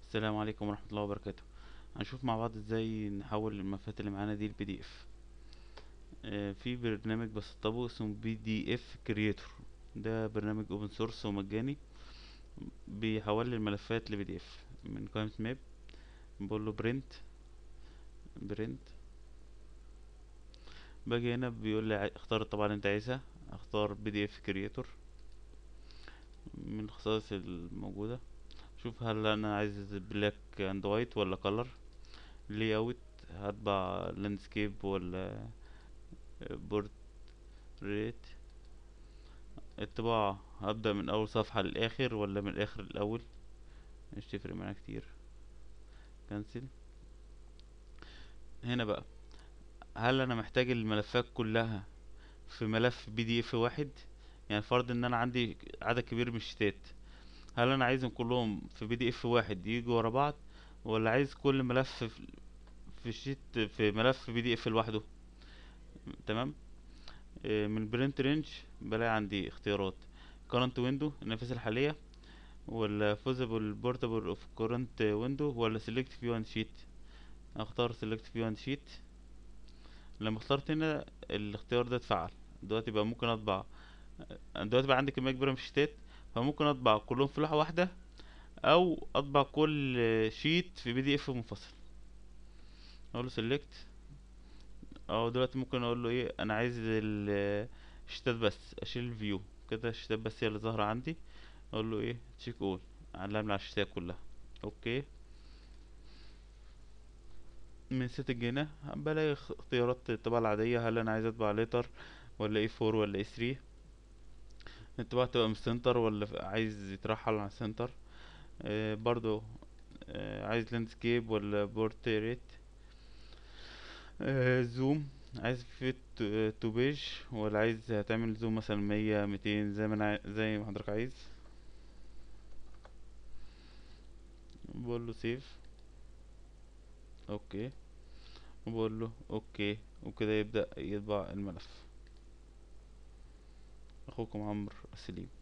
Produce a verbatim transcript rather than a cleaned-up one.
السلام عليكم ورحمة الله وبركاته. هنشوف مع بعض ازاي نحول الملفات اللي معانا دي لبي دي اف. في برنامج بسطبه اسمه بي دي اف كرييتور. ده برنامج اوبن سورس ومجاني، بيحول لي الملفات لبي دي اف من قائمة ماب. بقول له برنت برنت. باجي هنا بيقول لي عاي- اختار الطبعة اللي انت عايزها. اختار بي دي اف كرييتور من الخصائص الموجودة. شوف هل انا عايز بلاك اند وايت ولا كلر. لي اوت، هطبع لاندسكيب ولا بورتريت. الطباعة هبدأ من أول صفحة للآخر ولا من الآخر للأول، مش تفرق معانا كتير. كنسل. هنا بقى، هل أنا محتاج الملفات كلها في ملف بي دي اف واحد؟ يعني فرض ان انا عندي عدد كبير من الشتات، هل انا عايزهم كلهم في بي دي اف واحد يجوا ورا بعض، ولا عايز كل ملف في في شيت في ملف بي دي اف لوحده؟ تمام. آه، من برنت رينج بلاقي عندي اختيارات: current window النافذة الحالية، ولا فوزابل بورتابل اوف كورنت ويندو، ولا سيلكت فيو اند شيت. اختار سيلكت فيو اند شيت. لما اخترت هنا الاختيار ده اتفعل. دلوقتي بقى ممكن اطبع. دلوقتي بقى عندي كمية كبيرة من الشيتات، فممكن اطبع كلهم في لوحة واحدة، او اطبع كل شيت في بي دي اف منفصل. اقول له سيلكت. او دلوقتي ممكن اقول له ايه، انا عايز ال- الشيتات بس، اشيل الفيو كده، الشيتات بس هي اللي ظاهرة عندي. اقول له ايه، تشيك اول، علمني على الشيتات كلها. اوكي. من سيتنج هنا بلاقي اخ- اختيارات الطباعة العادية، هل انا عايز اطبع لتر ولا اي فور ولا اي ثري. الطباعة تبقى من السنتر ولا ف- عايز يترحل عن السنتر. آه برضو. آه عايز لاندسكيب ولا بورتريت. آه زوم، عايز فيت تو بيج، ولا عايز هتعمل زوم مثلا مية ميتين زي ما انا عاي- زي ما حضرتك عايز. بقول له سيف. اوكي. وبقول له اوكي، وكده يبدأ يطبع الملف. اخوكم عمرو سليم.